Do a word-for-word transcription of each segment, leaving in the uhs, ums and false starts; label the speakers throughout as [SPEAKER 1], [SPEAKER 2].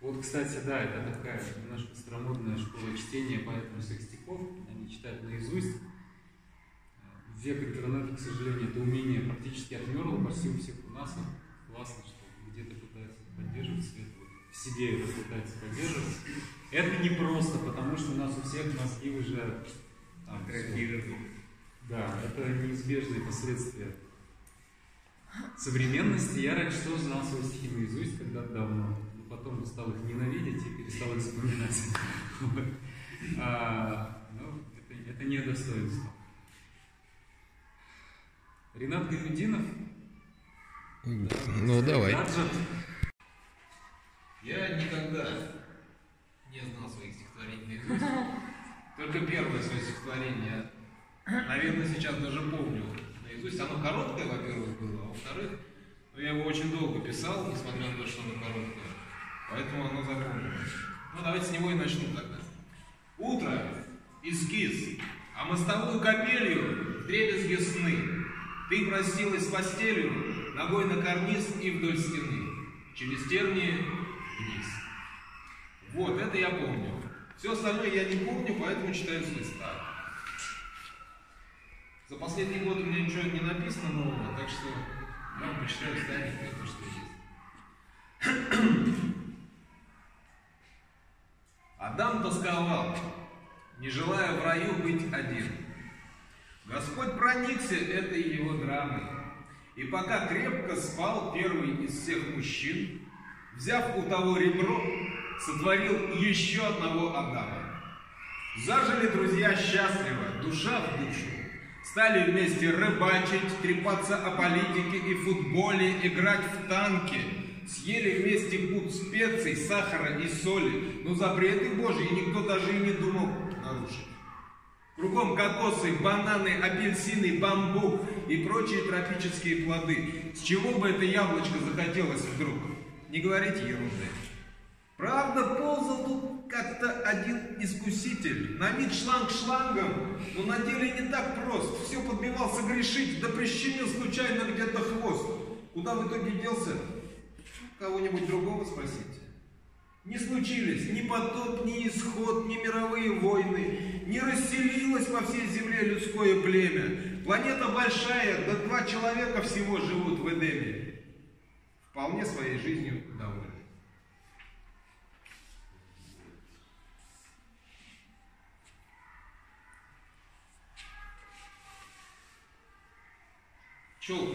[SPEAKER 1] Вот, кстати, да, это такая немножко старомодная школа чтения, поэтому всех стихов они читают наизусть. В век интернета, к сожалению, это умение практически отмерло почти у всех у нас. Вот классно, что где-то пытаются поддерживать свет, вот в себе это пытаются поддерживать. Это непросто, потому что у нас у всех мозги уже атрофированы. Да, это неизбежные последствия современности. Я раньше тоже знал свои стихи наизусть когда-то давно, но потом стал их ненавидеть и перестал их запоминать. А, ну, это, это не достоинство. Ренат Гайнутдинов.
[SPEAKER 2] Ну, давай.
[SPEAKER 1] Гаджет.
[SPEAKER 3] Я никогда не знал своих стихотворений наизусть. Только первое свое стихотворение, наверное, сейчас даже помню наизусть. Оно короткое, во-первых, было, а во-вторых, ну, я его очень долго писал, несмотря на то, что оно короткое. Поэтому оно запомнилось. Ну, давайте с него и начну тогда. Утро, эскиз, а мостовую капелью вдребезги сны. Ты простилась с постелью, ногой на карниз и вдоль стены. Через тернии вниз. Вот, это я помню. Все остальное я не помню, поэтому читаю с листа. За последние годы у меня ничего не написано нового, так что я вам почитаю старенькое, то, что есть. Адам тосковал, не желая в раю быть один. Господь проникся этой его драмой, и пока крепко спал первый из всех мужчин, взяв у того ребро, сотворил еще одного Адама. Зажили друзья счастливо, душа в душу. Стали вместе рыбачить, трепаться о политике и футболе, играть в танки. Съели вместе пуд специй, сахара и соли. Но запреты Божьи никто даже и не думал нарушить. Кругом кокосы, бананы, апельсины, бамбук и прочие тропические плоды. С чего бы это яблочко захотелось вдруг? Не говорите ерунды. Правда, ползал тут как-то один искуситель. На вид шланг шлангом, но на деле не так прост. Все подбивался грешить, да прищемил случайно где-то хвост. Куда в итоге делся? Кого-нибудь другого спросите. Не случились ни потоп, ни исход, ни мировые войны. Не расселилось по всей земле людское племя. Планета большая, да два человека всего живут в Эдеме. Вполне своей жизнью довольны. Челка.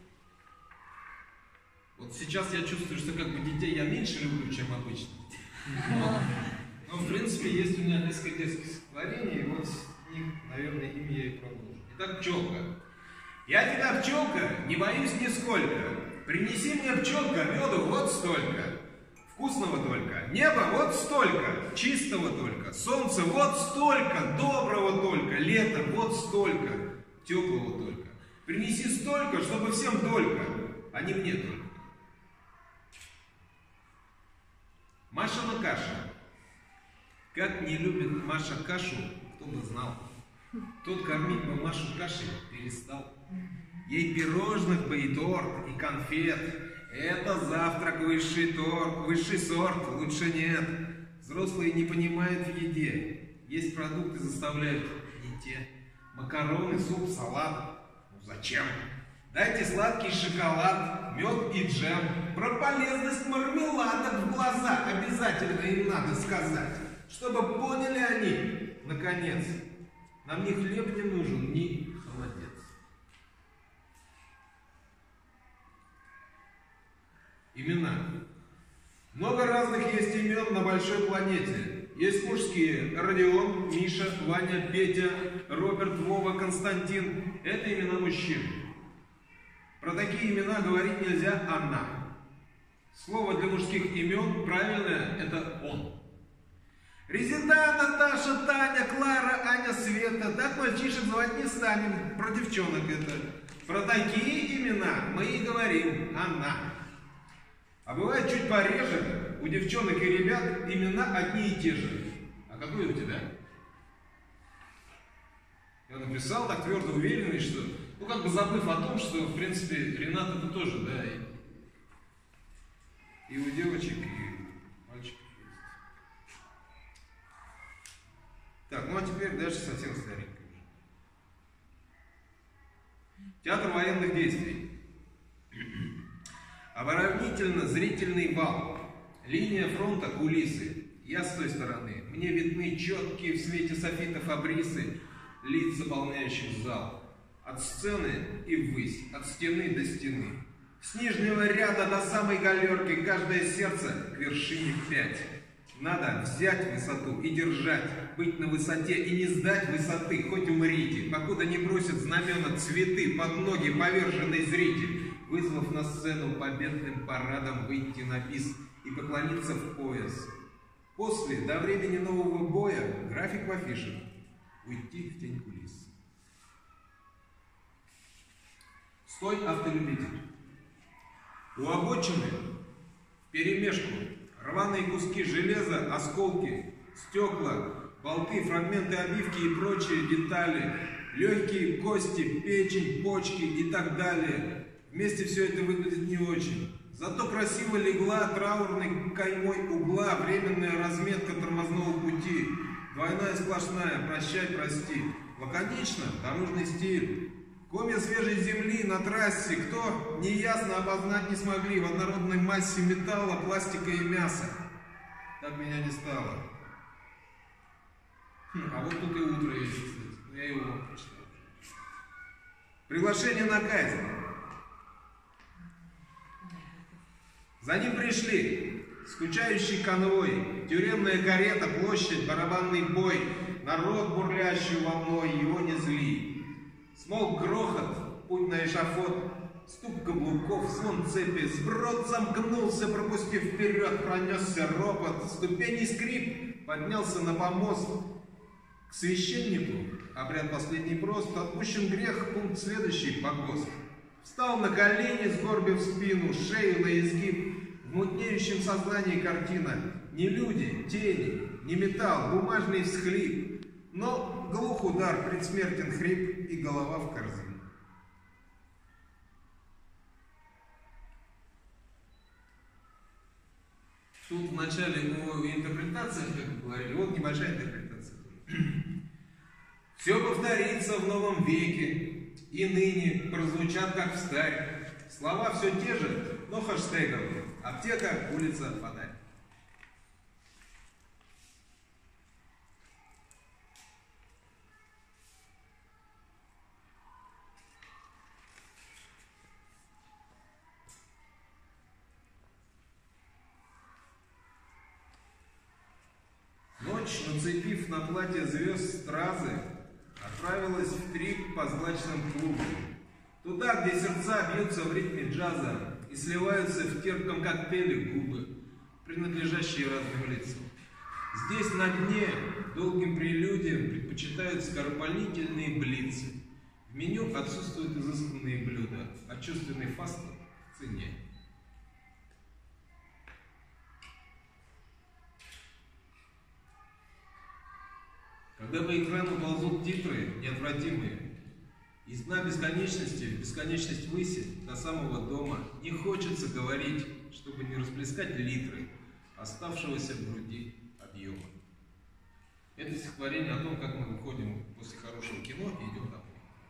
[SPEAKER 3] Вот сейчас я чувствую, что как бы детей я меньше люблю, чем обычно. Но, но в принципе есть у меня несколько детских стихотворений, и вот их, наверное, ими я и продолжу. Итак, пчелка. Я тебя, пчелка, не боюсь нисколько. Принеси мне, пчелка, меду вот столько. Вкусного только, неба вот столько, чистого только, солнца вот столько, доброго только, лета вот столько, теплого только. Принеси столько, чтобы всем только, а не мне только. Машина каша. Как не любит Маша кашу, кто бы знал. Тот кормить бы Машу кашей перестал. Ей пирожных бы и торт, и конфет. Это завтрак высший торт, высший сорт, лучше нет. Взрослые не понимают в еде. Есть продукты заставляют не те. Макароны, суп, салат. Ну зачем? Дайте сладкий шоколад, мед и джем. Про полезность мармеладок в глаза обязательно им надо сказать. Чтобы поняли они, наконец, нам ни хлеб не нужен, ни холодец. Имена. Много разных есть имен на большой планете. Есть мужские: Родион, Миша, Ваня, Петя, Роберт, Вова, Константин. Это имена мужчин. Про такие имена говорить нельзя «она». Слово для мужских имен правильное – это «он». Резида, Наташа, Таня, Клара, Аня, Света. Так мальчишек звать не станем, про девчонок это. Про такие имена мы и говорим «она». А бывает чуть пореже, у девчонок и ребят имена одни и те же. А какой у тебя? Я написал так твердо уверенный, что, ну как бы забыв о том, что в принципе Ренат это тоже, да, и, и у девочек, и у мальчиков. это даже совсем старенькая уже. Театр военных действий. Оборонительно-зрительный вал. Линия фронта, кулисы. Я с той стороны. Мне видны четкие в свете софитов абрисы лиц, заполняющих зал. От сцены и ввысь, от стены до стены. С нижнего ряда до самой галерки каждое сердце к вершине пять. Надо взять высоту и держать, быть на высоте и не сдать высоты, хоть умрите, покуда не бросят знамена цветы под ноги поверженный зритель, вызвав на сцену победным парадом выйти на бис и поклониться в пояс. После, до времени нового боя, график в афишах, уйти в тень кулис. Стой, автолюбитель. У обочины вперемешку рваные куски железа, осколки, стекла, болты, фрагменты обивки и прочие детали, легкие кости, печень, почки и так далее. Вместе все это выглядит не очень. Зато красиво легла траурной каймой угла временная разметка тормозного пути. Двойная сплошная, прощай, прости. Лаконично, дорожный стиль. Комья свежей земли на трассе, кто неясно обознать не смогли в однородной массе металла, пластика и мяса. Так меня не стало. Хм, а вот тут и утро есть, кстати. Я его прочитал. Приглашение на казнь. За ним пришли скучающий конвой, тюремная карета, площадь, барабанный бой, народ, бурлящий волной, его не зли. Смолк грохот, путь на эшафот, стук каблуков, звон цепи, сброд замкнулся, пропустив вперед, пронесся ропот, ступеней скрип, поднялся на помост. К священнику, обряд последний прост, отпущен грех, пункт следующий, погост. Встал на колени, сгорбив спину, шею на изгиб, в мутнеющем сознании картина. Не люди, тени, не металл, бумажный всхлип, но глух удар, предсмертен хрип и голова в корзину. Тут в начале о интерпретациях, как вы говорили, вот небольшая интерпретация. Все повторится в новом веке, и ныне прозвучат как встарь. Слова все те же, но хэштегом. Аптека, улица, фонарь. Ночь, нацепив на платье звезд стразы, отправилась в трип по злачным клубам. Туда, где сердца бьются в ритме джаза и сливаются в терпком коктейле губы, принадлежащие разным лицам. Здесь на дне долгим прелюдиям предпочитают скоропалительные блицы. В меню отсутствуют изысканные блюда, а чувственный фаст в цене. Когда по экрану ползут титры неотвратимые, из дна бесконечности в бесконечность выси до самого дома, не хочется говорить, чтобы не расплескать литры оставшегося в груди объема. Это стихотворение о том, как мы выходим после хорошего кино и идем домой.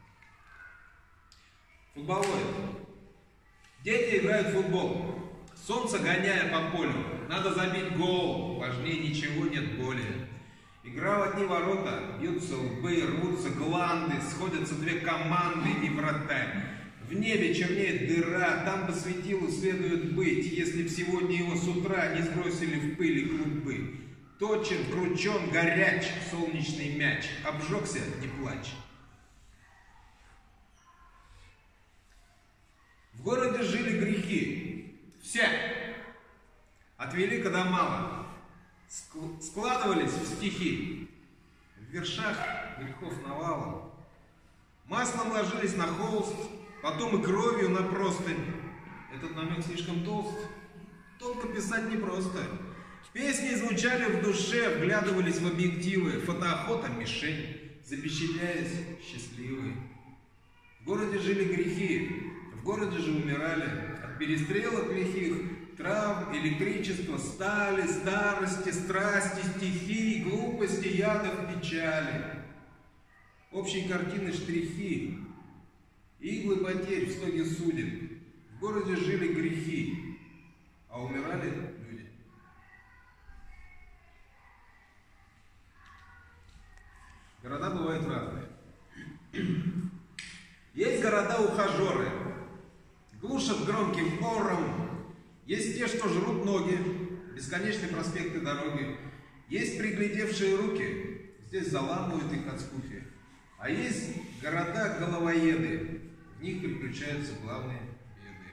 [SPEAKER 3] Футболоид. Дети играют в футбол. Солнце гоняя по полю. Надо забить гол. Важнее ничего нет более. Игра в одни ворота, бьются лбы, рвутся гланды, сходятся две команды и вратарь. В небе чернеет дыра, там по светилу следует быть, если б сегодня его с утра не сбросили в пыли клубы. Точен, кручен, горяч, солнечный мяч, обжегся, не плачь. В городе жили грехи, все, от велика до мала. Складывались в стихи, в вершах грехов навалом. Маслом ложились на холст, потом и кровью на простынь. Этот намек слишком толст, тонко писать непросто. Песни звучали в душе, вглядывались в объективы, фотоохота мишень, запечатляясь счастливые. В городе жили грехи, в городе же умирали от перестрелок лихих, травм, электричества, стали, старости, страсти, стихий, глупости, ядов, печали. общей картины штрихи, иглы потерь в стоге судеб. В городе жили грехи, а умирали люди. Города бывают разные. Есть города-ухажеры, глушат громким ором. Есть те, что жрут ноги, бесконечные проспекты дороги. Есть приглядевшие руки, здесь заламывают их от скуки. А есть города-головоеды, в них приключаются главные беды.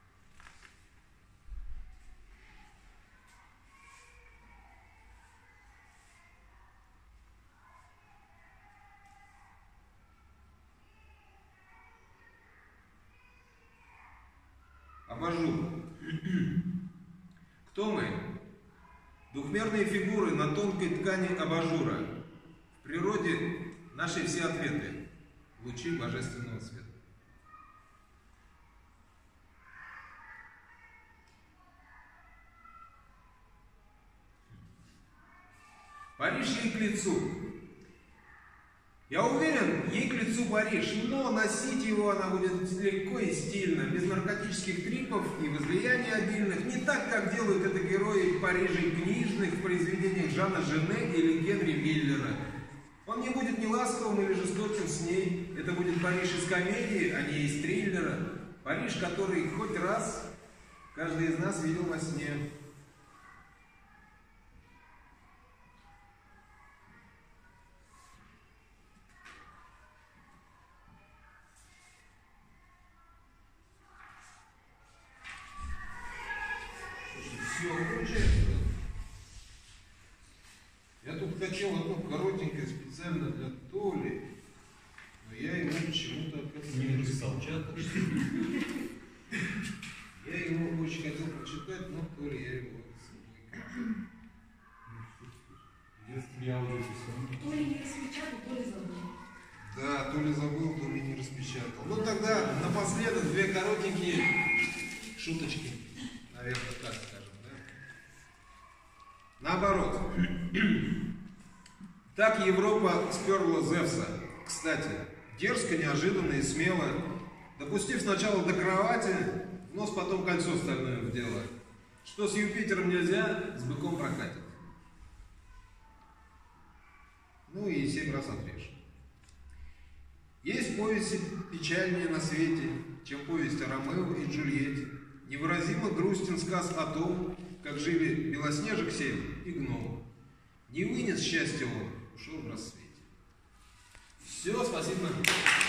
[SPEAKER 3] Абажур. Кто мы? Двухмерные фигуры на тонкой ткани абажура. В природе наши все ответы – лучи божественного света. Париж ей к лицу. Я уверен, ей к лицу Париж, но носить его она будет легко и стильно, без наркотических трипов и возлияний обильных, не так, как делают это герои Парижей книжных в произведениях Жана Жене или Генри Миллера. Он не будет ни ласковым или жестоким с ней, это будет Париж из комедии, а не из триллера. Париж, который хоть раз каждый из нас видел во сне. Все получается. Я тут хотел одно коротенькое специально для Толи, но я ему почему-то
[SPEAKER 2] не написал чат.
[SPEAKER 3] Я его очень хотел прочитать, но Толи я его
[SPEAKER 1] Я уже писал.
[SPEAKER 4] То ли не распечатал, то ли забыл.
[SPEAKER 3] Да, то ли забыл, то ли не распечатал. Ну тогда напоследок две коротенькие шуточки, наверное, так скажем. Наоборот. Так Европа сперла Зевса. Кстати, дерзко, неожиданно и смело, допустив сначала до кровати, в нос потом кольцо стальное вдела. Что с Юпитером нельзя, с быком прокатит. Ну и семь раз отрежь. Есть повести печальнее на свете, чем повесть о Ромео и Джульетте. Невыразимо грустен сказ о том, как жили Белоснежек семь и гном. Не вынес счастья он, ушел в рассвете. Все, спасибо.